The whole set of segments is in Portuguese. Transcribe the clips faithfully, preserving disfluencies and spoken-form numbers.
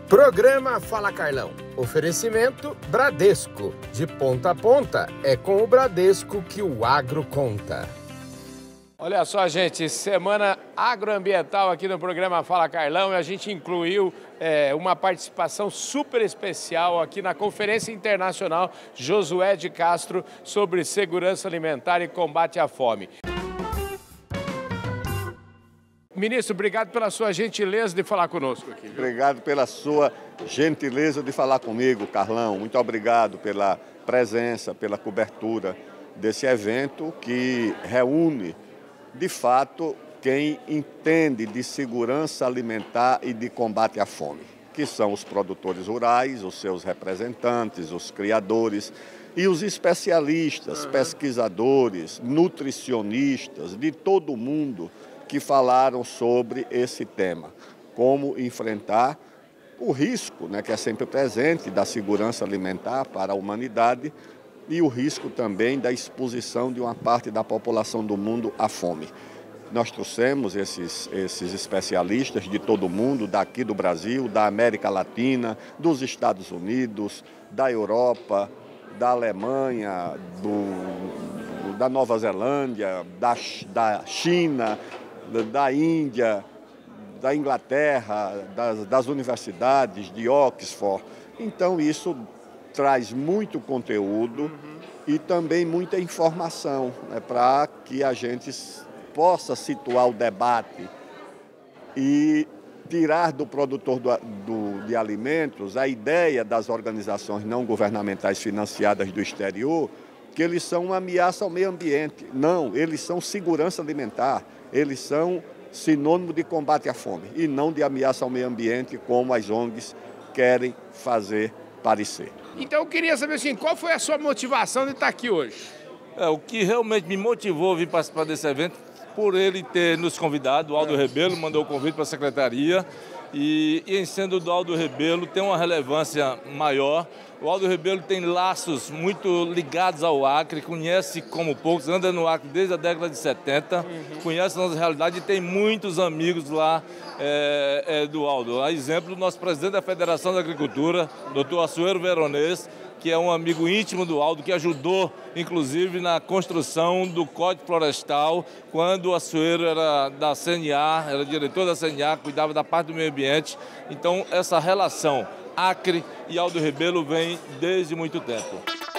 Programa Fala Carlão. Oferecimento Bradesco. De ponta a ponta, é com o Bradesco que o agro conta. Olha só, gente, semana agroambiental aqui no programa Fala Carlão e a gente incluiu é, uma participação super especial aqui na Conferência Internacional Josué de Castro sobre segurança alimentar e combate à fome. Ministro, obrigado pela sua gentileza de falar conosco aqui. Viu? Obrigado pela sua gentileza de falar comigo, Carlão. Muito obrigado pela presença, pela cobertura desse evento que reúne, de fato, quem entende de segurança alimentar e de combate à fome, que são os produtores rurais, os seus representantes, os criadores e os especialistas, uhum. pesquisadores, nutricionistas, de todo mundo que falaram sobre esse tema, como enfrentar o risco, né, que é sempre presente da segurança alimentar para a humanidade e o risco também da exposição de uma parte da população do mundo à fome. Nós trouxemos esses, esses especialistas de todo o mundo, daqui do Brasil, da América Latina, dos Estados Unidos, da Europa, da Alemanha, do, da Nova Zelândia, da, da China, da Índia, da Inglaterra, das, das universidades, de Oxford. Então, isso traz muito conteúdo uhum. e também muita informação, né, para que a gente possa situar o debate e tirar do produtor do, do, de alimentos a ideia das organizações não governamentais financiadas do exterior, que eles são uma ameaça ao meio ambiente. Não, eles são segurança alimentar. Eles são sinônimo de combate à fome e não de ameaça ao meio ambiente, como as O N Gs querem fazer parecer. Então eu queria saber assim, qual foi a sua motivação de estar aqui hoje? É, o que realmente me motivou a vir participar desse evento, por ele ter nos convidado, o Aldo Rebelo mandou o convite para a secretaria e, e em sendo do Aldo Rebelo tem uma relevância maior. O Aldo Rebelo tem laços muito ligados ao Acre, conhece como poucos, anda no Acre desde a década de setenta, uhum. conhece a nossa realidade e tem muitos amigos lá é, é, do Aldo. A exemplo, o nosso presidente da Federação da Agricultura, doutor Assuero Veronês, que é um amigo íntimo do Aldo, que ajudou, inclusive, na construção do Código Florestal, quando o Assuero era da C N A, era diretor da C N A, cuidava da parte do meio ambiente. Então, essa relação Acre e Aldo Rebelo vem desde muito tempo.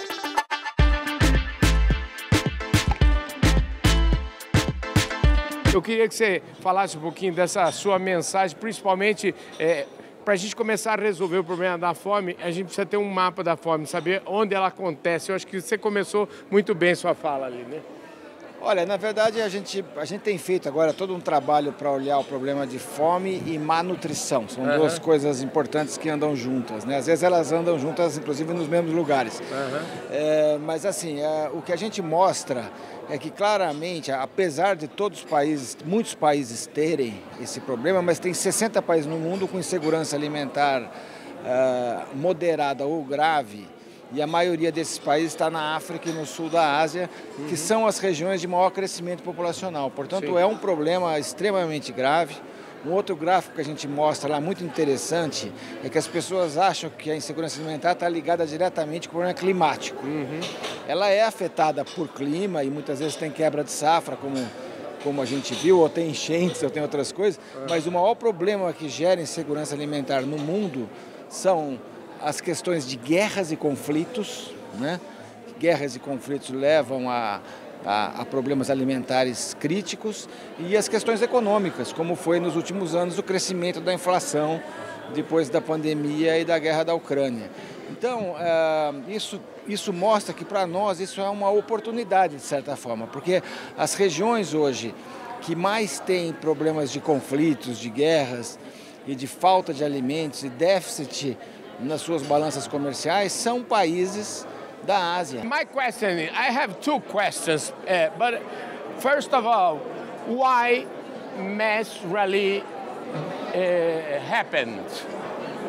Eu queria que você falasse um pouquinho dessa sua mensagem, principalmente é, para a gente começar a resolver o problema da fome, a gente precisa ter um mapa da fome, saber onde ela acontece. Eu acho que você começou muito bem sua fala ali, né? Olha, na verdade a gente, a gente tem feito agora todo um trabalho para olhar o problema de fome e má nutrição. São uhum. duas coisas importantes que andam juntas, né? Às vezes elas andam juntas, inclusive, nos mesmos lugares. Uhum. É, mas assim, é, o que a gente mostra é que claramente, apesar de todos os países, muitos países terem esse problema, mas tem sessenta países no mundo com insegurança alimentar uh, moderada ou grave. E a maioria desses países está na África e no sul da Ásia, uhum. que são as regiões de maior crescimento populacional. Portanto, Sim. é um problema extremamente grave. Um outro gráfico que a gente mostra lá, muito interessante, é que as pessoas acham que a insegurança alimentar está ligada diretamente com o problema climático. Uhum. Ela é afetada por clima e muitas vezes tem quebra de safra, como, como a gente viu, ou tem enchentes, ou tem outras coisas. Uhum. Mas o maior problema que gera insegurança alimentar no mundo são as questões de guerras e conflitos, né? Guerras e conflitos levam a, a, a problemas alimentares críticos e as questões econômicas, como foi nos últimos anos o crescimento da inflação depois da pandemia e da guerra da Ucrânia. Então, uh, isso, isso mostra que para nós isso é uma oportunidade, de certa forma, porque as regiões hoje que mais têm problemas de conflitos, de guerras e de falta de alimentos e déficit nas suas balanças comerciais são países da Ásia. My question, I have two questions, uh, but first of all, why mass rally uh, happened?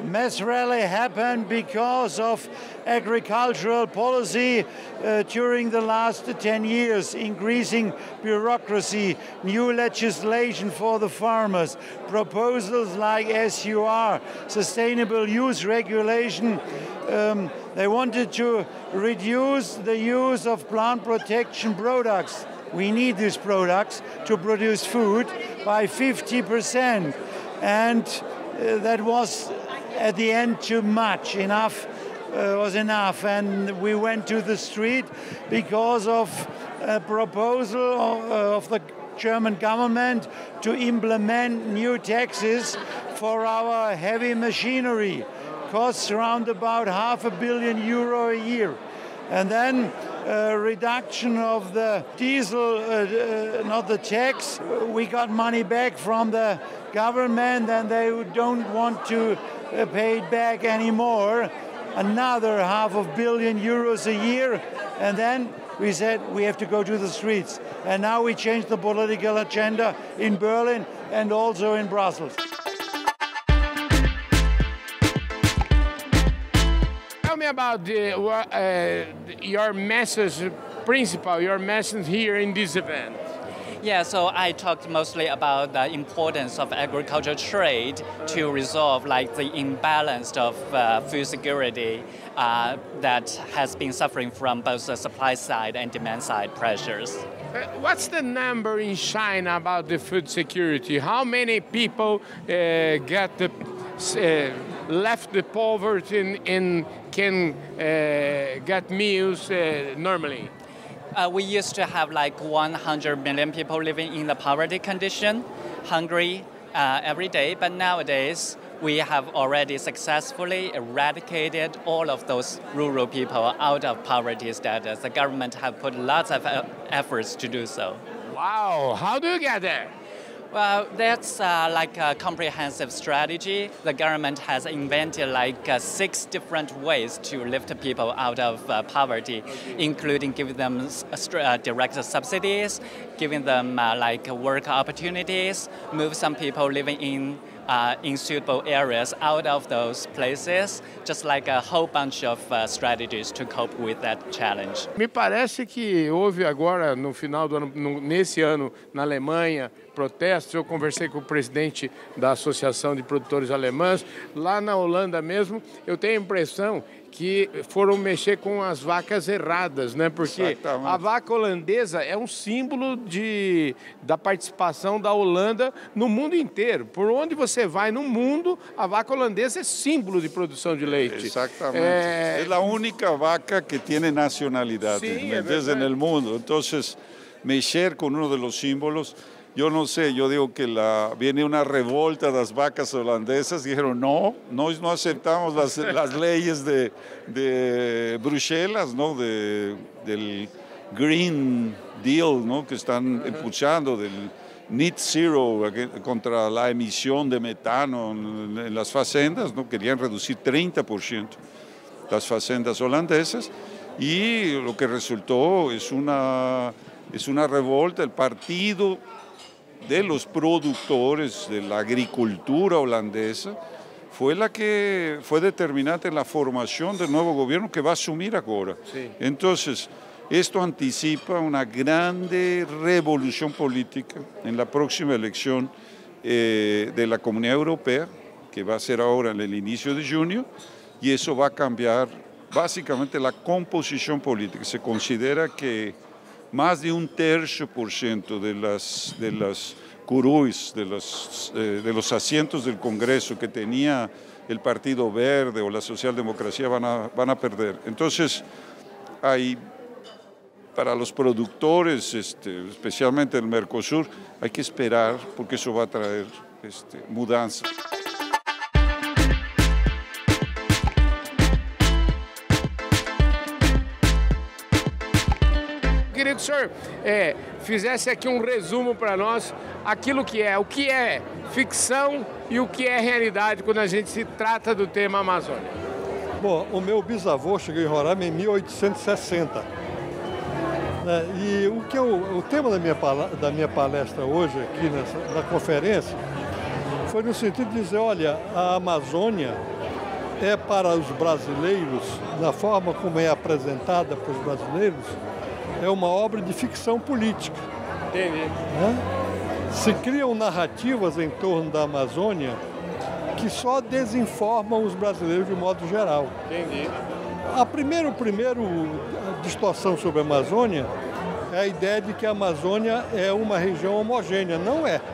mass rally happened because of agricultural policy uh, during the last ten years, increasing bureaucracy, new legislation for the farmers, proposals like S U R, sustainable use regulation. Um, they wanted to reduce the use of plant protection products. We need these products to produce food by fifty percent. And uh, that was at the end too much. Enough uh, was enough. And we went to the street because of a proposal of, uh, of the German government to implement new taxes for our heavy machinery. Costs around about half a billion euro a year. And then a reduction of the diesel, uh, uh, not the tax. We got money back from the government and they don't want to uh, pay it back anymore. Another half a billion euros a year. And then we said we have to go to the streets. And now we changed the political agenda in Berlin and also in Brussels. Tell me about the, uh, your message, principal, your message here in this event. Yeah, so I talked mostly about the importance of agricultural trade to resolve like the imbalance of uh, food security uh, that has been suffering from both the supply side and demand side pressures. Uh, what's the number in China about the food security? How many people uh, get the, uh, left the poverty and, and can uh, get meals uh, normally? Uh, we used to have like one hundred million people living in the poverty condition, hungry uh, every day, but nowadays we have already successfully eradicated all of those rural people out of poverty status. The government have put lots of efforts to do so. Wow, how do you get there? Well, that's uh, like a comprehensive strategy. The government has invented like uh, six different ways to lift people out of uh, poverty, including giving them uh, direct subsidies, giving them uh, like work opportunities, move some people living in uh, in suitable areas out of those places, just like a whole bunch of uh, strategies to cope with that challenge. Me parece que houve agora, no final do ano, no, nesse ano, na Alemanha, protestos. Eu conversei com o presidente da Associação de Produtores Alemãs. Lá na Holanda mesmo, eu tenho a impressão que foram mexer com as vacas erradas, né? Porque Exatamente. A vaca holandesa é um símbolo de, da participação da Holanda no mundo inteiro. Por onde você vai no mundo, a vaca holandesa é símbolo de produção de leite. Exatamente. É, é a única vaca que tem nacionalidade, sí, ¿me entiendes? En el mundo. Entonces, mexer con uno de los símbolos. Yo no sé, yo digo que la, viene una revolta de las vacas holandesas, dijeron no, no, no aceptamos las, las leyes de, de Bruselas, ¿no? De, del Green Deal, ¿no? Que están impulsando, del Net Zero contra la emisión de metano en, en las facendas, ¿no? Querían reducir treinta por ciento las facendas holandesas y lo que resultó es una, es una revolta, el partido de los productores de la agricultura holandesa fue la que fue determinante en la formación del nuevo gobierno que va a asumir ahora. Sí. Entonces, esto anticipa una grande revolución política en la próxima elección eh, de la Comunidad Europea, que va a ser ahora en el inicio de junio, y eso va a cambiar básicamente la composición política. Se considera que más de un tercio por ciento de las, de las curuis, de los, eh, de los asientos del Congreso que tenía el Partido Verde o la Socialdemocracia van a, van a perder. Entonces, hay, para los productores, este, especialmente el Mercosur, hay que esperar porque eso va a traer este, mudanzas. Queria que o senhor é, fizesse aqui um resumo para nós aquilo que é, o que é ficção e o que é realidade quando a gente se trata do tema Amazônia. Bom, o meu bisavô chegou em Roraima em mil oitocentos e sessenta. Né? E o, que eu, o tema da minha, da minha palestra hoje aqui nessa, na conferência foi no sentido de dizer, olha, a Amazônia é para os brasileiros, na forma como é apresentada para os brasileiros, é uma obra de ficção política. Entendi. Né? Se criam narrativas em torno da Amazônia que só desinformam os brasileiros de modo geral. Entendi. A primeiro, primeiro a distorção sobre a Amazônia é a ideia de que a Amazônia é uma região homogênea. Não é.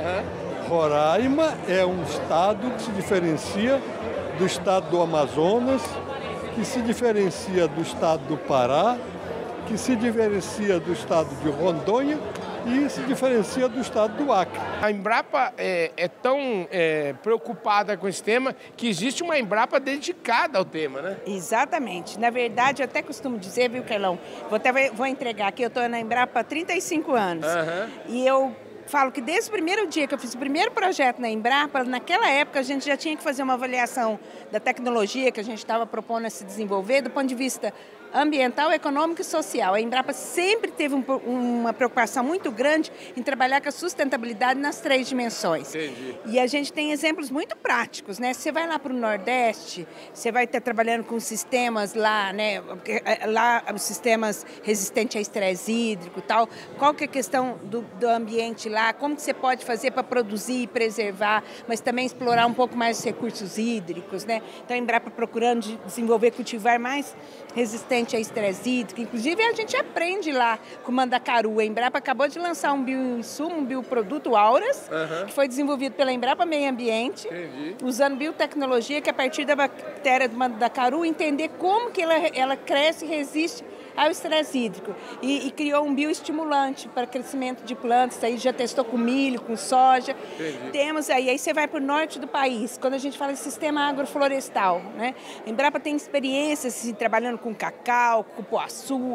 Uhum. Roraima é um estado que se diferencia do estado do Amazonas, que se diferencia do estado do Pará, que se diferencia do estado de Rondônia e se diferencia do estado do Acre. A Embrapa é, é tão é, preocupada com esse tema que existe uma Embrapa dedicada ao tema, né? Exatamente. Na verdade, eu até costumo dizer, viu, Carlão? Vou, até, vou entregar aqui, eu estou na Embrapa há trinta e cinco anos. Uhum. E eu falo que desde o primeiro dia que eu fiz o primeiro projeto na Embrapa, naquela época a gente já tinha que fazer uma avaliação da tecnologia que a gente estava propondo a se desenvolver do ponto de vista ambiental, econômico e social. A Embrapa sempre teve um, uma preocupação muito grande em trabalhar com a sustentabilidade nas três dimensões. Entendi. E a gente tem exemplos muito práticos, né? Você vai lá para o Nordeste, você vai estar trabalhando com sistemas lá, né? Lá, os sistemas resistentes a estresse hídrico e tal. Qual que é a questão do, do ambiente lá? Como que você pode fazer para produzir e preservar, mas também explorar um pouco mais os recursos hídricos, né? Então a Embrapa procurando desenvolver, cultivar mais resistente a estresse hídrico. Inclusive, a gente aprende lá com o Mandacaru. A Embrapa acabou de lançar um bioinsumo, um bioproduto Auras, uhum. que foi desenvolvido pela Embrapa Meio Ambiente, Entendi. usando biotecnologia, que a partir da bactéria do Mandacaru, entender como que ela, ela cresce e resiste ao estresse hídrico. E, e criou um bioestimulante para crescimento de plantas. Aí já testou com milho, com soja. Entendi. Temos aí, aí você vai para o norte do país, quando a gente fala de sistema agroflorestal, né? A Embrapa tem experiências assim, trabalhando com cacau, cupuaçu,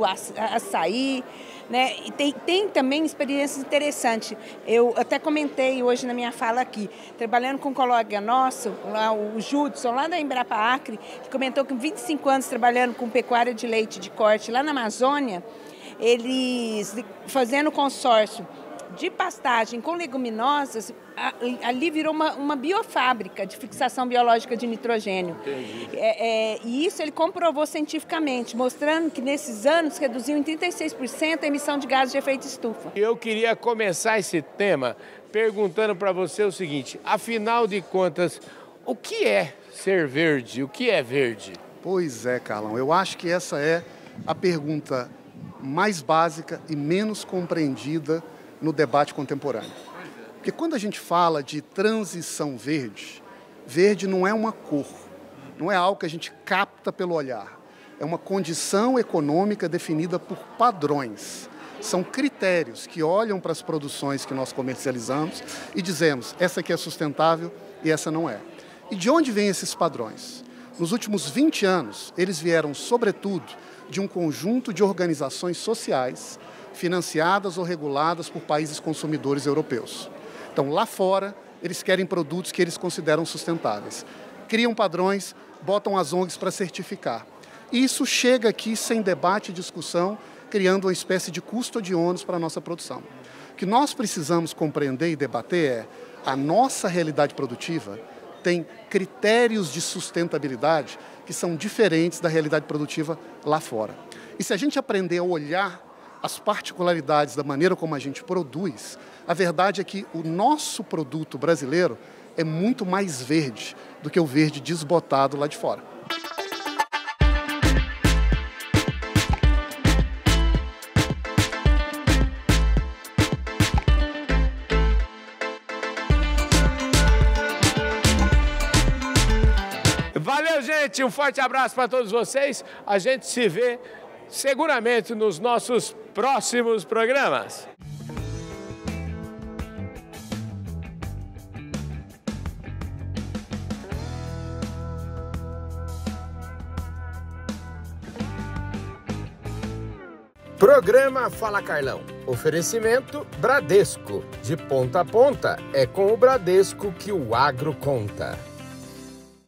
açaí, né? E tem, tem também experiências interessantes. Eu até comentei hoje na minha fala aqui, trabalhando com um colega nosso, lá, o Judson, lá da Embrapa Acre, que comentou que com vinte e cinco anos trabalhando com pecuária de leite de corte lá na Amazônia, eles fazendo consórcio de pastagem com leguminosas, ali virou uma, uma biofábrica de fixação biológica de nitrogênio. É, é, e isso ele comprovou cientificamente, mostrando que nesses anos reduziu em trinta e seis por cento a emissão de gases de efeito estufa. Eu queria começar esse tema perguntando para você o seguinte, afinal de contas, o que é ser verde? O que é verde? Pois é, Carlão, eu acho que essa é a pergunta mais básica e menos compreendida no debate contemporâneo. Porque quando a gente fala de transição verde, verde não é uma cor, não é algo que a gente capta pelo olhar. É uma condição econômica definida por padrões. São critérios que olham para as produções que nós comercializamos e dizemos, essa aqui é sustentável e essa não é. E de onde vêm esses padrões? Nos últimos vinte anos, eles vieram, sobretudo, de um conjunto de organizações sociais financiadas ou reguladas por países consumidores europeus. Então, lá fora, eles querem produtos que eles consideram sustentáveis. Criam padrões, botam as O N Gs para certificar. E isso chega aqui sem debate e discussão, criando uma espécie de custo de ônus para a nossa produção. O que nós precisamos compreender e debater é a nossa realidade produtiva tem critérios de sustentabilidade que são diferentes da realidade produtiva lá fora. E se a gente aprender a olhar as particularidades da maneira como a gente produz, a verdade é que o nosso produto brasileiro é muito mais verde do que o verde desbotado lá de fora. Valeu, gente! Um forte abraço para todos vocês. A gente se vê seguramente nos nossos próximos programas. Programa Fala Carlão. Oferecimento Bradesco. De ponta a ponta, é com o Bradesco que o agro conta.